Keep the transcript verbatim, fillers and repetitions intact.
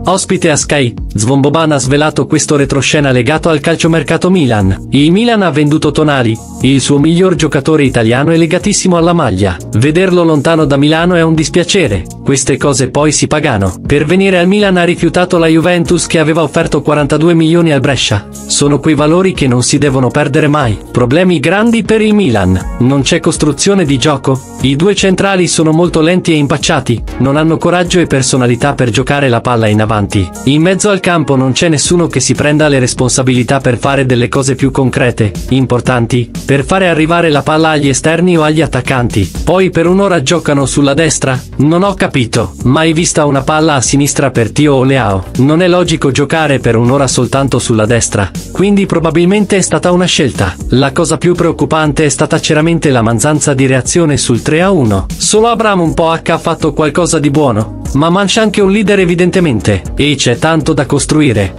Ospite a Sky, Zvonboban ha svelato questo retroscena legato al calciomercato Milan. Il Milan ha venduto Tonali, il suo miglior giocatore italiano è legatissimo alla maglia. Vederlo lontano da Milano è un dispiacere, queste cose poi si pagano. Per venire al Milan ha rifiutato la Juventus che aveva offerto quarantadue milioni al Brescia. Sono quei valori che non si devono perdere mai. Problemi grandi per il Milan. Non c'è costruzione di gioco. I due centrali sono molto lenti e impacciati, non hanno coraggio e personalità per giocare la palla in avanti. In mezzo al campo non c'è nessuno che si prenda le responsabilità per fare delle cose più concrete, importanti, per fare arrivare la palla agli esterni o agli attaccanti. Poi per un'ora giocano sulla destra? Non ho capito. Mai vista una palla a sinistra per Tio o Leao. Non è logico giocare per un'ora soltanto sulla destra. Quindi probabilmente è stata una scelta. La cosa più preoccupante è stata chiaramente la mancanza di reazione sul tre a uno. Solo Abraham un po' H ha fatto qualcosa di buono, ma manca anche un leader evidentemente, e c'è tanto da costruire.